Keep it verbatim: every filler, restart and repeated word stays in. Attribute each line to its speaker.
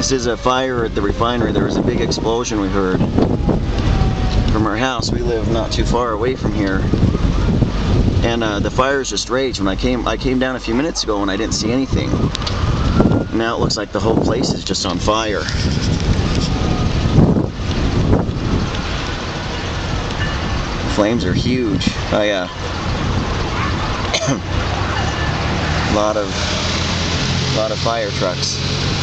Speaker 1: This is a fire at the refinery. There was a big explosion we heard from our house. We live not too far away from here, and uh, the fires just raged. When I came, I came down a few minutes ago and I didn't see anything. Now it looks like the whole place is just on fire. Flames are huge. Oh yeah, a lot of, lot of fire trucks.